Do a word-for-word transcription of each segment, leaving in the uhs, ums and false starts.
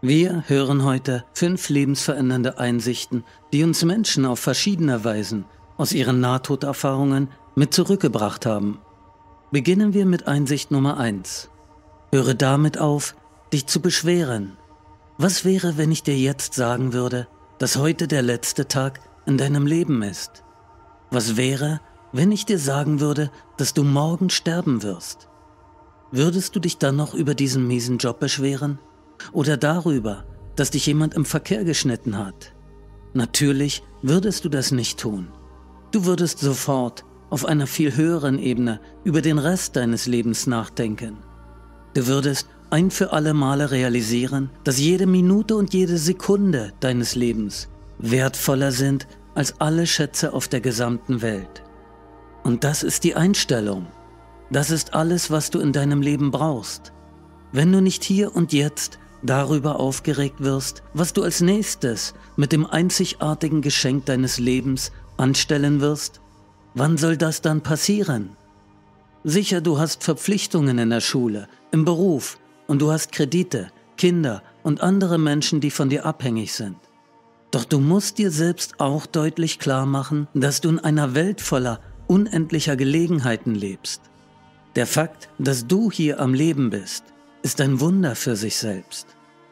Wir hören heute fünf lebensverändernde Einsichten, die uns Menschen auf verschiedene Weisen aus ihren Nahtoderfahrungen mit zurückgebracht haben. Beginnen wir mit Einsicht Nummer eins. Höre damit auf, dich zu beschweren. Was wäre, wenn ich dir jetzt sagen würde, dass heute der letzte Tag in deinem Leben ist? Was wäre, wenn ich dir sagen würde, dass du morgen sterben wirst? Würdest du dich dann noch über diesen miesen Job beschweren? Oder darüber, dass dich jemand im Verkehr geschnitten hat? Natürlich würdest du das nicht tun. Du würdest sofort auf einer viel höheren Ebene über den Rest deines Lebens nachdenken. Du würdest ein für alle Male realisieren, dass jede Minute und jede Sekunde deines Lebens wertvoller sind als alle Schätze auf der gesamten Welt. Und das ist die Einstellung. Das ist alles, was du in deinem Leben brauchst. Wenn du nicht hier und jetzt darüber aufgeregt wirst, was du als nächstes mit dem einzigartigen Geschenk deines Lebens anstellen wirst, wann soll das dann passieren? Sicher, du hast Verpflichtungen in der Schule, im Beruf und du hast Kredite, Kinder und andere Menschen, die von dir abhängig sind. Doch du musst dir selbst auch deutlich klar machen, dass du in einer Welt voller unendlicher Gelegenheiten lebst. Der Fakt, dass du hier am Leben bist, ist ein Wunder für sich selbst.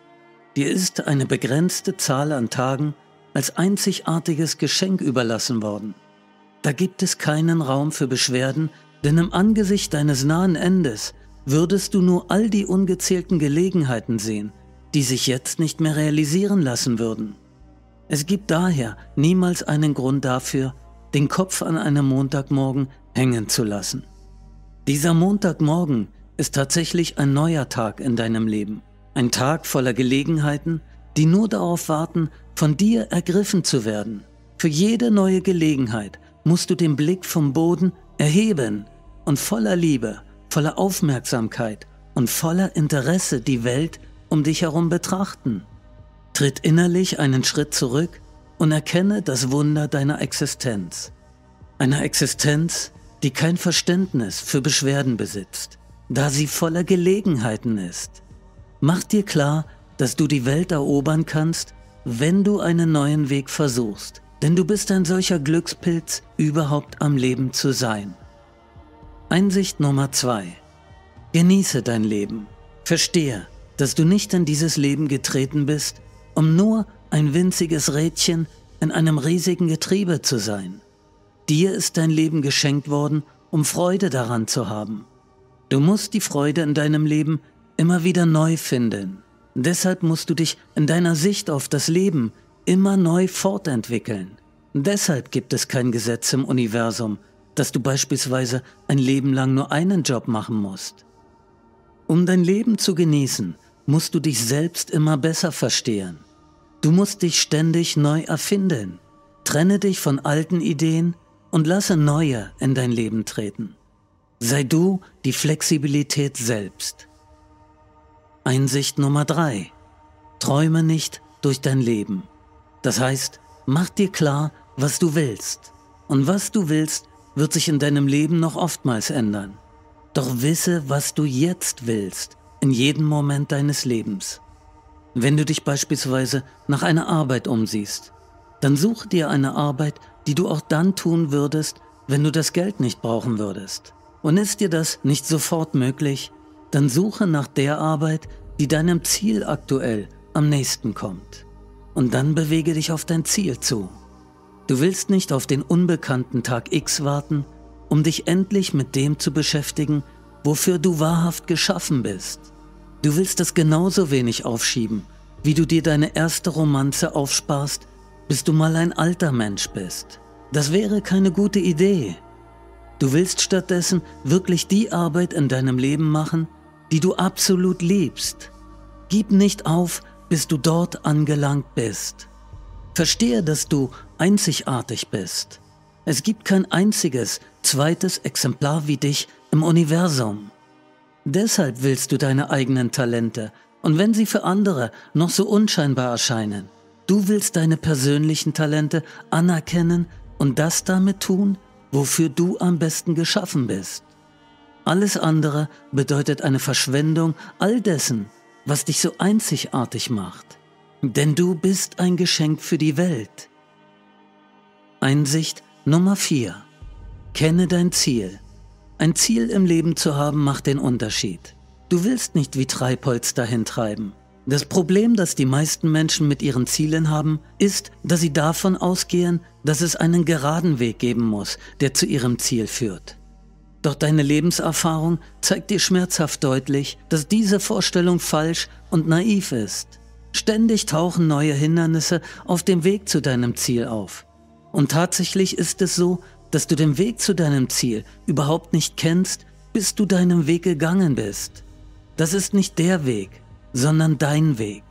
Dir ist eine begrenzte Zahl an Tagen als einzigartiges Geschenk überlassen worden. Da gibt es keinen Raum für Beschwerden, denn im Angesicht deines nahen Endes würdest du nur all die ungezählten Gelegenheiten sehen, die sich jetzt nicht mehr realisieren lassen würden. Es gibt daher niemals einen Grund dafür, den Kopf an einem Montagmorgen hängen zu lassen. Dieser Montagmorgen ist tatsächlich ein neuer Tag in deinem Leben. Ein Tag voller Gelegenheiten, die nur darauf warten, von dir ergriffen zu werden. Für jede neue Gelegenheit musst du den Blick vom Boden erheben und voller Liebe, voller Aufmerksamkeit und voller Interesse die Welt um dich herum betrachten. Tritt innerlich einen Schritt zurück und erkenne das Wunder deiner Existenz. Einer Existenz, die kein Verständnis für Beschwerden besitzt, da sie voller Gelegenheiten ist. Mach dir klar, dass du die Welt erobern kannst, wenn du einen neuen Weg versuchst, denn du bist ein solcher Glückspilz, überhaupt am Leben zu sein. Einsicht Nummer zwei. Genieße dein Leben. Verstehe, dass du nicht in dieses Leben getreten bist, um nur ein winziges Rädchen in einem riesigen Getriebe zu sein. Dir ist dein Leben geschenkt worden, um Freude daran zu haben. Du musst die Freude in deinem Leben immer wieder neu finden. Deshalb musst du dich in deiner Sicht auf das Leben immer neu fortentwickeln. Deshalb gibt es kein Gesetz im Universum, dass du beispielsweise ein Leben lang nur einen Job machen musst. Um dein Leben zu genießen, musst du dich selbst immer besser verstehen. Du musst dich ständig neu erfinden. Trenne dich von alten Ideen und lasse neue in dein Leben treten. Sei du die Flexibilität selbst. Einsicht Nummer drei. Träume nicht durch dein Leben. Das heißt, mach dir klar, was du willst. Und was du willst, wird sich in deinem Leben noch oftmals ändern. Doch wisse, was du jetzt willst, in jedem Moment deines Lebens. Wenn du dich beispielsweise nach einer Arbeit umsiehst, dann suche dir eine Arbeit, die du auch dann tun würdest, wenn du das Geld nicht brauchen würdest. Und ist dir das nicht sofort möglich, dann suche nach der Arbeit, die deinem Ziel aktuell am nächsten kommt. Und dann bewege dich auf dein Ziel zu. Du willst nicht auf den unbekannten Tag X warten, um dich endlich mit dem zu beschäftigen, wofür du wahrhaft geschaffen bist. Du willst es genauso wenig aufschieben, wie du dir deine erste Romanze aufsparst, bis du mal ein alter Mensch bist. Das wäre keine gute Idee. Du willst stattdessen wirklich die Arbeit in deinem Leben machen, die du absolut liebst. Gib nicht auf, bis du dort angelangt bist. Verstehe, dass du einzigartig bist. Es gibt kein einziges, zweites Exemplar wie dich im Universum. Deshalb willst du deine eigenen Talente, und wenn sie für andere noch so unscheinbar erscheinen, du willst deine persönlichen Talente anerkennen und das damit tun, wofür du am besten geschaffen bist. Alles andere bedeutet eine Verschwendung all dessen, was dich so einzigartig macht. Denn du bist ein Geschenk für die Welt. Einsicht Nummer vier. Kenne dein Ziel. Ein Ziel im Leben zu haben, macht den Unterschied. Du willst nicht wie Treibholz dahin treiben. Das Problem, das die meisten Menschen mit ihren Zielen haben, ist, dass sie davon ausgehen, dass es einen geraden Weg geben muss, der zu ihrem Ziel führt. Doch deine Lebenserfahrung zeigt dir schmerzhaft deutlich, dass diese Vorstellung falsch und naiv ist. Ständig tauchen neue Hindernisse auf dem Weg zu deinem Ziel auf. Und tatsächlich ist es so, dass du den Weg zu deinem Ziel überhaupt nicht kennst, bis du deinen Weg gegangen bist. Das ist nicht der Weg, sondern dein Weg.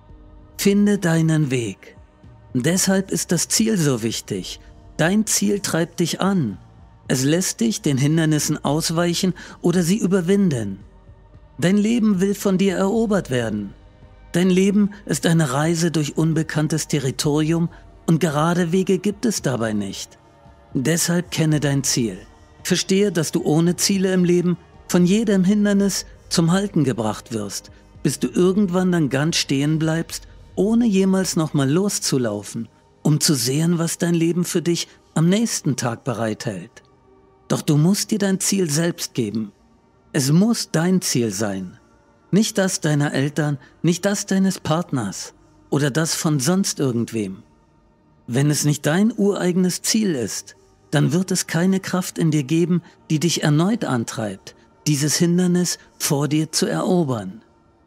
Finde deinen Weg. Deshalb ist das Ziel so wichtig. Dein Ziel treibt dich an. Es lässt dich den Hindernissen ausweichen oder sie überwinden. Dein Leben will von dir erobert werden. Dein Leben ist eine Reise durch unbekanntes Territorium und gerade Wege gibt es dabei nicht. Deshalb kenne dein Ziel. Verstehe, dass du ohne Ziele im Leben von jedem Hindernis zum Halten gebracht wirst, bis du irgendwann dann ganz stehen bleibst, ohne jemals nochmal loszulaufen, um zu sehen, was dein Leben für dich am nächsten Tag bereithält. Doch du musst dir dein Ziel selbst geben. Es muss dein Ziel sein. Nicht das deiner Eltern, nicht das deines Partners oder das von sonst irgendwem. Wenn es nicht dein ureigenes Ziel ist, dann wird es keine Kraft in dir geben, die dich erneut antreibt, dieses Hindernis vor dir zu erobern.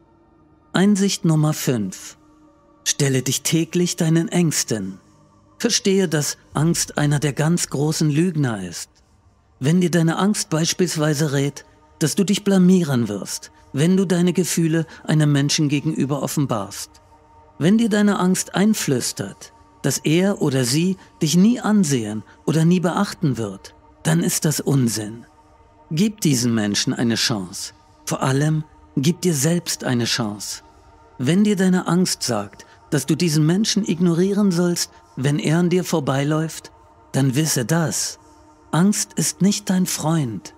Einsicht Nummer fünf. Stelle dich täglich deinen Ängsten. Verstehe, dass Angst einer der ganz großen Lügner ist. Wenn dir deine Angst beispielsweise rät, dass du dich blamieren wirst, wenn du deine Gefühle einem Menschen gegenüber offenbarst. Wenn dir deine Angst einflüstert, dass er oder sie dich nie ansehen oder nie beachten wird, dann ist das Unsinn. Gib diesen Menschen eine Chance. Vor allem, gib dir selbst eine Chance. Wenn dir deine Angst sagt, dass du diesen Menschen ignorieren sollst, wenn er an dir vorbeiläuft, dann wisse das: Angst ist nicht dein Freund.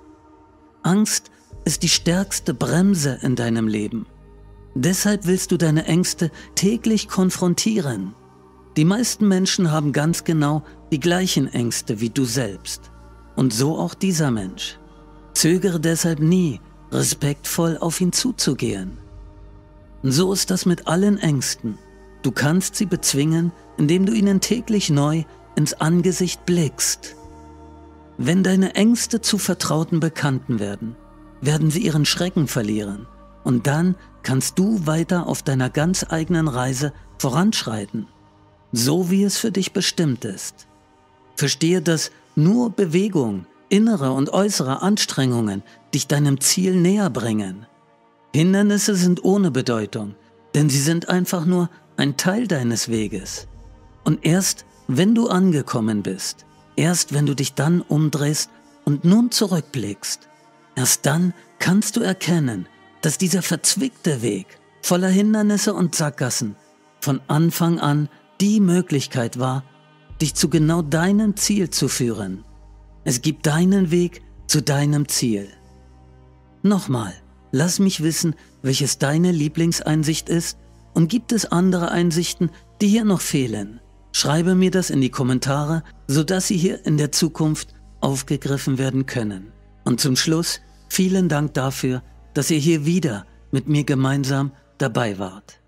Angst ist die stärkste Bremse in deinem Leben. Deshalb willst du deine Ängste täglich konfrontieren. Die meisten Menschen haben ganz genau die gleichen Ängste wie du selbst. Und so auch dieser Mensch. Zögere deshalb nie, respektvoll auf ihn zuzugehen. So ist das mit allen Ängsten. Du kannst sie bezwingen, indem du ihnen täglich neu ins Angesicht blickst. Wenn deine Ängste zu vertrauten Bekannten werden, werden sie ihren Schrecken verlieren und dann kannst du weiter auf deiner ganz eigenen Reise voranschreiten, so wie es für dich bestimmt ist. Verstehe, dass nur Bewegung, innere und äußere Anstrengungen dich deinem Ziel näher bringen. Hindernisse sind ohne Bedeutung, denn sie sind einfach nur ein Teil deines Weges. Und erst wenn du angekommen bist, erst wenn du dich dann umdrehst und nun zurückblickst, erst dann kannst du erkennen, dass dieser verzwickte Weg voller Hindernisse und Sackgassen von Anfang an die Möglichkeit war, dich zu genau deinem Ziel zu führen. Es gibt deinen Weg zu deinem Ziel. Nochmal, lass mich wissen, welches deine Lieblingseinsicht ist und gibt es andere Einsichten, die hier noch fehlen. Schreibe mir das in die Kommentare, sodass sie hier in der Zukunft aufgegriffen werden können. Und zum Schluss, vielen Dank dafür, dass ihr hier wieder mit mir gemeinsam dabei wart.